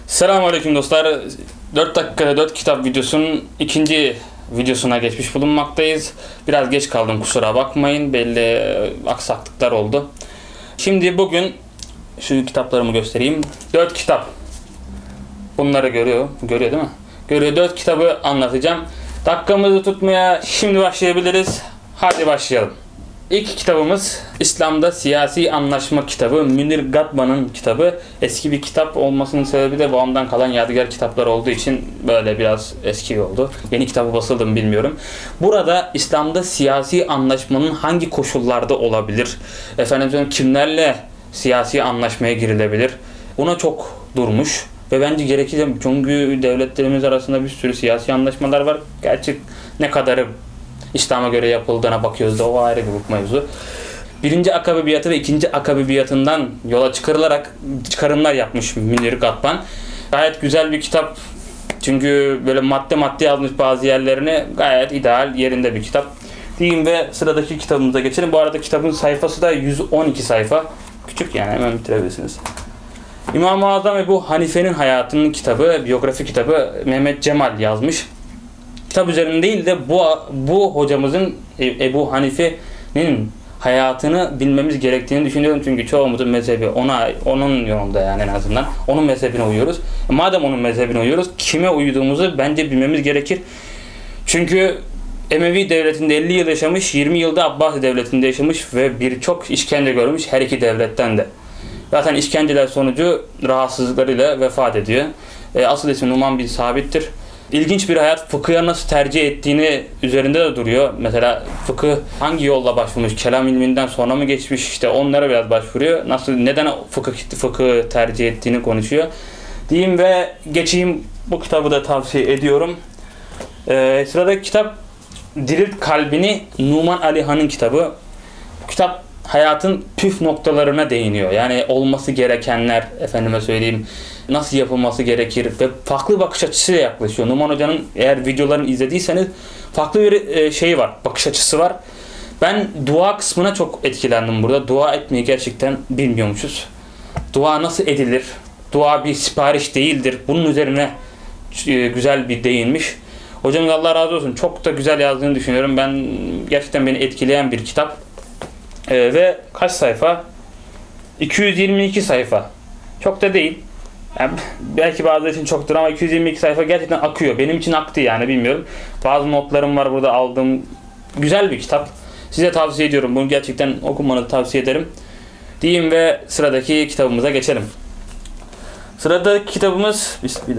Selamünaleyküm dostlar. 4 dakikada 4 kitap videosunun ikinci videosuna geçmiş bulunmaktayız. Biraz geç kaldım, kusura bakmayın. Belli aksaklıklar oldu. Şimdi bugün şu kitaplarımı göstereyim. 4 kitap. Bunları görüyor değil mi? Görüyor. 4 kitabı anlatacağım. Dakikamızı tutmaya şimdi başlayabiliriz. Hadi başlayalım. İlk kitabımız İslam'da Siyasi Anlaşma kitabı. Münir Gatman'ın kitabı. Eski bir kitap olmasının sebebi de babamdan kalan yadigar kitaplar olduğu için böyle biraz eski oldu. Yeni kitabı basıldı mı bilmiyorum. Burada İslam'da siyasi anlaşmanın hangi koşullarda olabilir? Kimlerle siyasi anlaşmaya girilebilir? Buna çok durmuş. Ve bence gerekirse, çünkü devletlerimiz arasında bir sürü siyasi anlaşmalar var. Gerçi ne kadarı İslam'a göre yapıldığına bakıyoruz da o ayrı bir mevzu. Birinci Akabe Biatı ve ikinci Akabe Biatı'ndan yola çıkarılarak çıkarımlar yapmış Münir Gatman. Gayet güzel bir kitap. Çünkü böyle madde yazmış bazı yerlerini, gayet ideal yerinde bir kitap. Diyeyim ve sıradaki kitabımıza geçelim. Bu arada kitabın sayfası da 112 sayfa. Küçük, yani hemen bitirebilirsiniz. İmam-ı Azam Ebu Hanife'nin hayatının kitabı, biyografi kitabı Mehmet Cemal yazmış. Kitap üzerinde değil de bu hocamızın, Ebu Hanife'nin hayatını bilmemiz gerektiğini düşünüyorum. Çünkü çoğumuzun mezhebi onun yolunda, yani en azından. Onun mezhebine uyuyoruz. Madem onun mezhebine uyuyoruz, kime uyduğumuzu bence bilmemiz gerekir. Çünkü Emevi devletinde 50 yıl yaşamış, 20 yılda Abbasi devletinde yaşamış ve birçok işkence görmüş her iki devletten de. Zaten işkenceler sonucu rahatsızlıklarıyla vefat ediyor. Asıl ismi Numan bin Sabit'tir. İlginç bir hayat, fıkıhı nasıl tercih ettiğini üzerinde de duruyor. Mesela fıkıh hangi yolla başvurmuş, kelam ilminden sonra mı geçmiş, işte onlara biraz başvuruyor. Neden fıkıh tercih ettiğini konuşuyor. Diyeyim ve geçeyim, bu kitabı da tavsiye ediyorum. Sıradaki kitap Dirilt Kalbini, Numan Ali Han'ın kitabı. Bu kitap hayatın püf noktalarına değiniyor. Yani olması gerekenler, nasıl yapılması gerekir ve farklı bakış açısıyla yaklaşıyor. Numan Hoca'nın eğer videolarını izlediyseniz farklı bir bakış açısı var. Ben dua kısmına çok etkilendim burada. Dua etmeyi gerçekten bilmiyormuşuz. Dua nasıl edilir? Dua bir sipariş değildir. Bunun üzerine güzel bir değinmiş. Hocamız Allah razı olsun, çok da güzel yazdığını düşünüyorum. Gerçekten beni etkileyen bir kitap. Ve kaç sayfa? 222 sayfa. Çok da değil. Yani belki bazıları için çoktur ama 222 sayfa gerçekten akıyor. Benim için aktı, yani bilmiyorum. Bazı notlarım var burada aldığım. Güzel bir kitap. Size tavsiye ediyorum. Bunu gerçekten okumanızı tavsiye ederim. Diyeyim ve sıradaki kitabımıza geçelim. Sıradaki kitabımız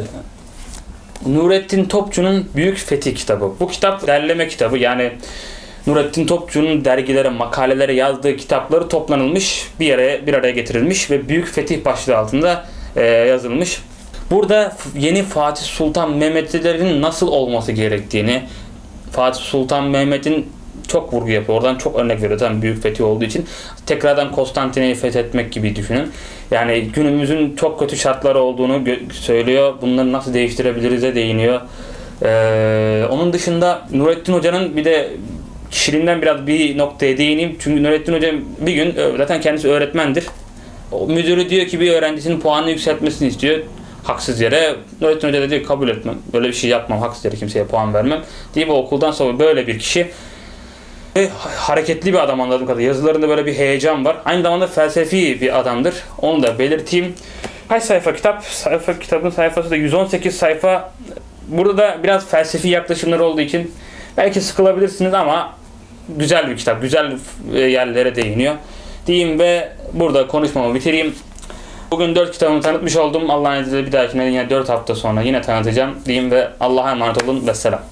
Nurettin Topçu'nun Büyük Fetih kitabı. Bu kitap derleme kitabı, yani Nurettin Topçu'nun dergilere, makalelere yazdığı kitapları toplanılmış, bir araya getirilmiş ve Büyük Fetih başlığı altında yazılmış. Burada yeni Fatih Sultan Mehmetlerin nasıl olması gerektiğini, Fatih Sultan Mehmet'in çok vurgu yapıyor. Oradan çok örnek veriyor. Tabii Büyük Fetih olduğu için. Tekrardan Konstantin'i fethetmek gibi düşünün. Yani günümüzün çok kötü şartları olduğunu söylüyor. Bunları nasıl değiştirebiliriz'e değiniyor. Onun dışında Nurettin Hoca'nın bir de kişiliğinden biraz bir noktaya değineyim. Çünkü Nurettin Hoca bir gün, zaten kendisi öğretmendir. O müdürü diyor ki bir öğrencisinin puanını yükseltmesini istiyor. Haksız yere. Nurettin Hoca da diyor kabul etmem. Böyle bir şey yapmam. Haksız yere kimseye puan vermem. Deyip okuldan sonra böyle bir kişi. Ve hareketli bir adam anladığım kadarıyla. Yazılarında böyle bir heyecan var. Aynı zamanda felsefi bir adamdır. Onu da belirteyim. Kaç sayfa kitap? Kitabın sayfası da 118 sayfa. Burada da biraz felsefi yaklaşımlar olduğu için belki sıkılabilirsiniz ama güzel bir kitap. Güzel yerlere değiniyor. Diyeyim ve burada konuşmamı bitireyim. Bugün 4 kitabımı tanıtmış oldum. Allah'ın izniyle bir dahakine yine 4 hafta sonra yine tanıtacağım. Diyeyim ve Allah'a emanet olun ve selam.